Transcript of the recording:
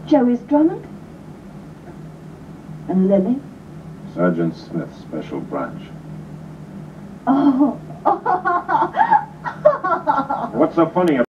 Joey's Drummond? And Lily? Sergeant Smith, Special Branch. Oh. What's so funny about